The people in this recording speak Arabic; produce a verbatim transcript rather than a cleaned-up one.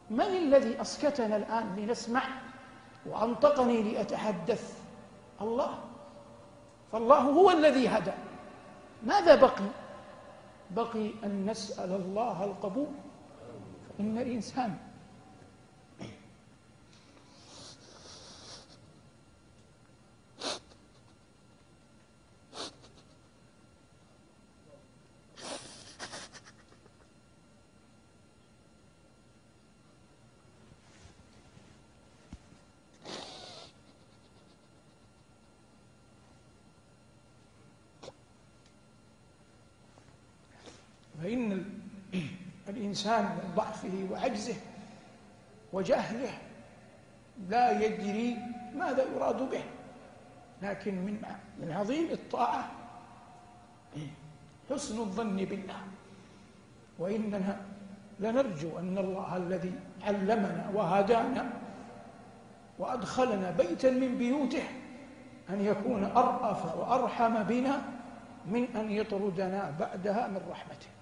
من الذي أسكتنا الآن لنسمع وأنطقني لأتحدث؟ الله. فالله هو الذي هدى. ماذا بقي؟ بقي أن نسأل الله القبول. إن الإنسان فإن الإنسان من ضعفه وعجزه وجهله لا يدري ماذا يراد به، لكن من من عظيم الطاعة حسن الظن بالله. وإننا لنرجو أن الله الذي علمنا وهدانا وأدخلنا بيتا من بيوته أن يكون أرأف وأرحم بنا من أن يطردنا بعدها من رحمته.